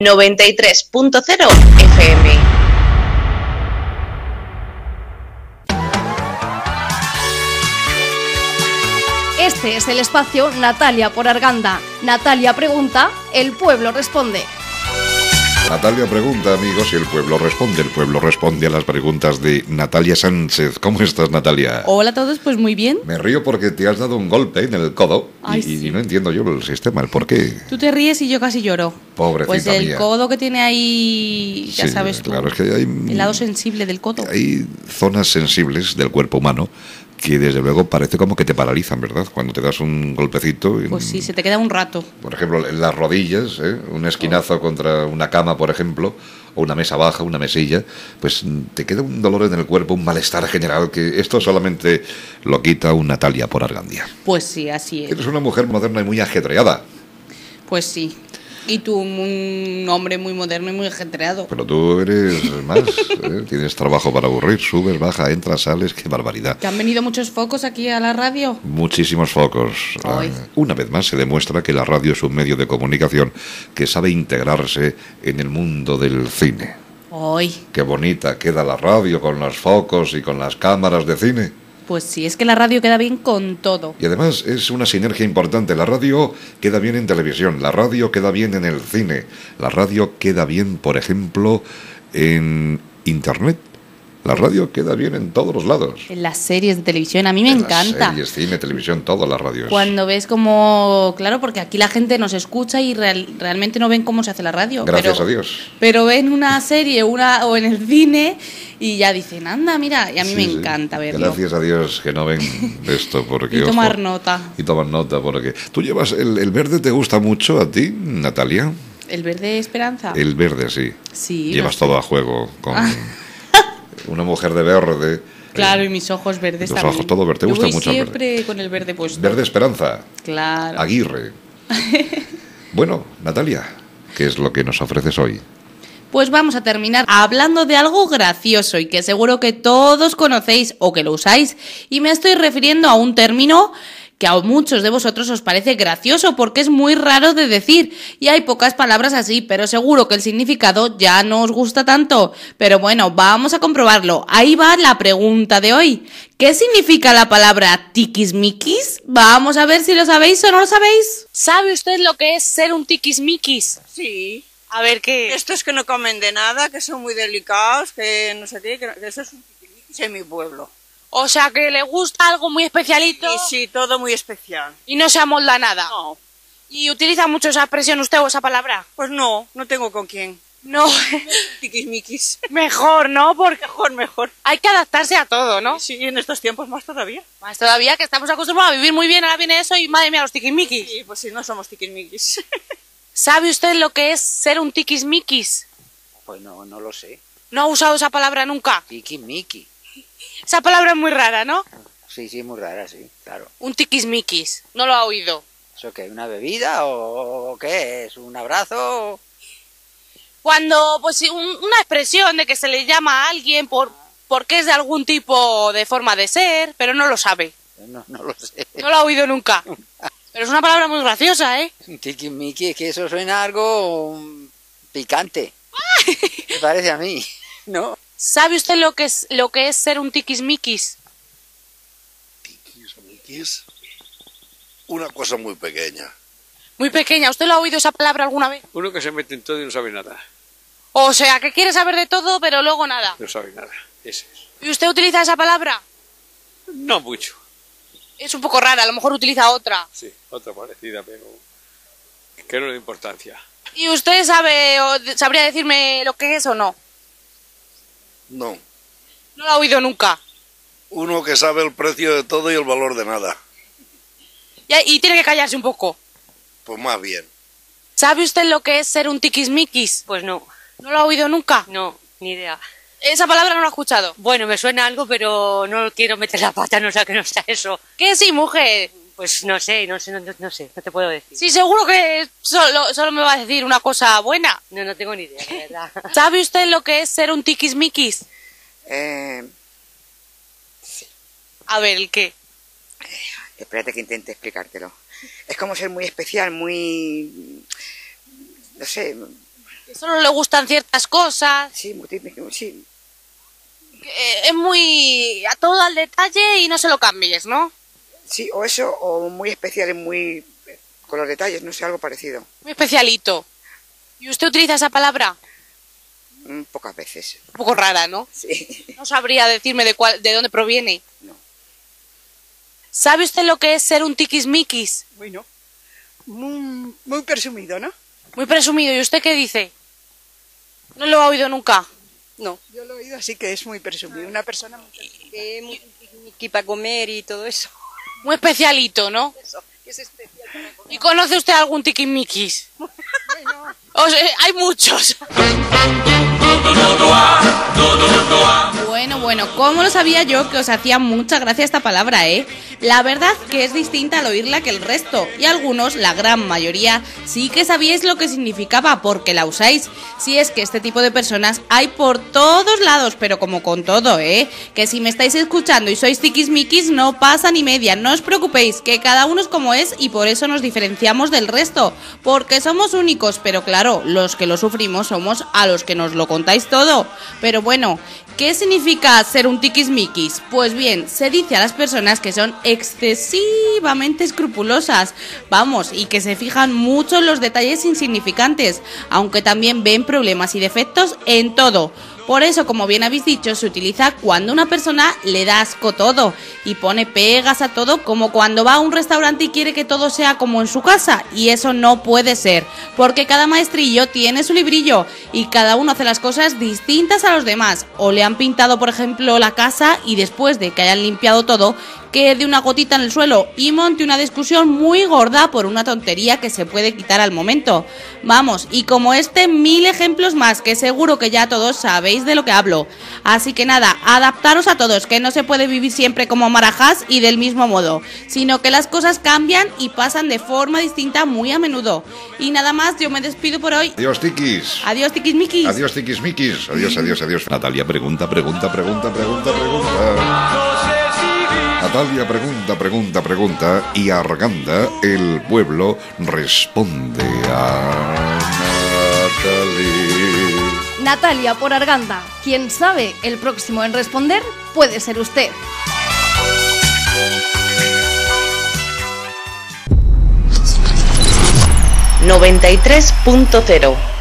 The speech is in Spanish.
93.0 FM. Este es el espacio Natalia por Arganda. Natalia pregunta, el pueblo responde. Natalia pregunta, amigos, y el pueblo responde. El pueblo responde a las preguntas de Natalia Sánchez. ¿Cómo estás, Natalia? Hola a todos, pues muy bien. Me río porque te has dado un golpe en el codo. Ay, y sí. no entiendo yo el sistema, el por qué. Tú te ríes y yo casi lloro. Pobrecita pues el mía. codo que tiene ahí, ya Sí, sabes tú, claro, es que hay, el lado sensible del codo. hay zonas sensibles del cuerpo humano que desde luego parece como que te paralizan, ¿verdad? Cuando te das un golpecito. Pues sí, se te queda un rato. Por ejemplo, en las rodillas, un esquinazo contra una cama, por ejemplo, o una mesa baja, una mesilla, pues te queda un dolor en el cuerpo, un malestar general, que esto solamente lo quita una Natalia por Argandia. Pues sí, así es. Eres una mujer moderna y muy ajetreada, Pues sí. Y tú, un hombre muy moderno y muy ajetreado. pero tú eres más, tienes trabajo para aburrir, subes, bajas, entras, sales, qué barbaridad. ¿Te han venido muchos focos aquí a la radio? Muchísimos focos. Ay. Una vez más se demuestra que la radio es un medio de comunicación que sabe integrarse en el mundo del cine. Ay, Qué bonita queda la radio con los focos y con las cámaras de cine. pues sí, es que la radio queda bien con todo. Y además es una sinergia importante. La radio queda bien en televisión, la radio queda bien en el cine, la radio queda bien, por ejemplo, en Internet. La radio queda bien en todos los lados. En las series de televisión, a mí me encanta. Las series, cine, televisión, todas las radios. Cuando ves como, claro, porque aquí la gente nos escucha y realmente no ven cómo se hace la radio. Gracias a Dios. Pero ven una serie o en el cine y ya dicen, anda, mira, y a mí Sí, me sí. encanta verlo. Gracias a Dios que no ven esto porque... Y tomar ojo, nota. Y tomar nota porque... ¿Tú llevas el verde? ¿Te gusta mucho a ti, Natalia? ¿El verde esperanza? El verde, sí. Sí. Llevas no sé. todo a juego con una mujer de verde. Claro, y mis ojos verdes tus también. ojos todo verde. ¿Te Yo gusta voy mucho el siempre con el verde puesto. Verde Esperanza. Claro. Aguirre. Bueno, Natalia, ¿qué es lo que nos ofreces hoy? Pues vamos a terminar hablando de algo gracioso y que seguro que todos conocéis o que lo usáis. Y me estoy refiriendo a un término que a muchos de vosotros os parece gracioso porque es muy raro de decir y hay pocas palabras así, pero seguro que el significado ya no os gusta tanto. Pero bueno, vamos a comprobarlo. Ahí va la pregunta de hoy. ¿Qué significa la palabra tiquismiquis? Vamos a ver si lo sabéis o no lo sabéis. ¿Sabe usted lo que es ser un tiquismiquis? Sí. A ver, ¿qué? Estos que no comen de nada, que son muy delicados, que no sé qué, que eso es un tiquismiquis en mi pueblo. O sea, que le gusta algo muy especialito Y sí, todo muy especial. y no se amolda a nada. No, ¿Y utiliza mucho esa expresión usted o esa palabra? pues no tengo con quién. No, Tiquismiquis. mejor, ¿no? Porque Mejor. hay que adaptarse a todo, ¿no? Sí, en estos tiempos más todavía. Más todavía que estamos acostumbrados a vivir muy bien, ahora viene eso y madre mía, los tiquismiquis. Sí, pues sí, no somos tiquismiquis. ¿Sabe usted lo que es ser un tiquismiquis? Pues no lo sé. ¿No ha usado esa palabra nunca? Tiki-miki. Esa palabra es muy rara, ¿no? Sí, muy rara, sí, claro. Un tiquismiquis. No lo ha oído. ¿Eso qué? ¿Una bebida o qué es? ¿Un abrazo? Cuando, pues, una expresión de que se le llama a alguien porque es de algún tipo de forma de ser, pero no lo sabe. No lo sé. No lo ha oído nunca. Pero es una palabra muy graciosa, ¿eh? Tiki-miki, es que eso suena a algo picante. Me parece a mí, ¿no? ¿Sabe usted lo que es ser un tiquismiquis? Tiquismiquis, una cosa muy pequeña. Muy pequeña. ¿Usted lo ha oído esa palabra alguna vez? Uno que se mete en todo y no sabe nada. O sea, que quiere saber de todo, pero luego nada. No sabe nada. Ese es. ¿Y usted utiliza esa palabra? No mucho. Es un poco rara, a lo mejor utiliza otra. Sí, otra parecida, pero que no le da importancia. ¿Y usted sabe o sabría decirme lo que es o no? No. No lo ha oído nunca. Uno que sabe el precio de todo y el valor de nada. Y tiene que callarse un poco. Pues más bien. ¿Sabe usted lo que es ser un tiquismiquis? Pues no, ¿No lo ha oído nunca? no, ni idea. Esa palabra no la ha escuchado. Bueno, me suena algo, pero no quiero meter la pata, no sé que no sea eso. ¿Qué sí, mujer? Pues no sé, no te puedo decir. Sí, seguro que solo me va a decir una cosa buena. No tengo ni idea, la verdad. ¿Sabe usted lo que es ser un tiquismiquis? A ver, ¿el qué? Espérate que intente explicártelo. Es como ser muy especial, muy... no sé... Que solo le gustan ciertas cosas. Sí, muy típico, sí. Es muy a todo al detalle y no se lo cambies, ¿no? Sí, o eso, o muy especial, muy con los detalles, no sé, algo parecido. Muy especialito. ¿Y usted utiliza esa palabra? Pocas veces. Un poco rara, ¿no? Sí. No sabría decirme de dónde proviene. No. ¿Sabe usted lo que es ser un tiquismiquis? Bueno, muy presumido, ¿no? Muy presumido. ¿Y usted qué dice? No lo ha oído nunca. No, yo lo he oído así que es muy presumido. Una persona muy para comer y todo eso. Muy especialito, ¿no? Eso, que es especial para comer. ¿Y conoce usted algún tiquismiquis? Bueno, Hay muchos. Bueno, ¿cómo lo sabía yo que os hacía mucha gracia esta palabra, eh? La verdad que es distinta al oírla que el resto, y algunos, la gran mayoría, sí que sabíais lo que significaba porque la usáis. Si es que este tipo de personas hay por todos lados, pero como con todo, que si me estáis escuchando y sois tiquismiquis no pasa ni media, no os preocupéis, que cada uno es como es y por eso nos diferenciamos del resto, porque somos únicos, pero claro, los que lo sufrimos somos a los que nos lo contáis todo. Pero bueno, ¿qué significa ser un tiquismiquis? Pues bien, se dice a las personas que son excesivamente escrupulosas, vamos, y que se fijan mucho en los detalles insignificantes, aunque también ven problemas y defectos en todo. Por eso, como bien habéis dicho, se utiliza cuando una persona le da asco todo y pone pegas a todo, como cuando va a un restaurante y quiere que todo sea como en su casa, y eso no puede ser, porque cada maestrillo tiene su librillo y cada uno hace las cosas distintas a los demás. O le han pintado, por ejemplo, la casa y después de que hayan limpiado todo, quede una gotita en el suelo y monte una discusión muy gorda por una tontería que se puede quitar al momento. Vamos, y como este, 1000 ejemplos más que seguro que ya todos sabéis de lo que hablo. Así que nada, adaptaros a todos, que no se puede vivir siempre como marajás y del mismo modo, sino que las cosas cambian y pasan de forma distinta muy a menudo. Y nada más, yo me despido por hoy. Adiós, tiquis. Adiós, tiquismiquis. Adiós, tiquismiquis. Adiós, adiós, adiós. Natalia pregunta. Natalia pregunta y Arganda, el pueblo, responde a Natalia. Natalia por Arganda. Quien sabe, el próximo en responder puede ser usted. ...93.0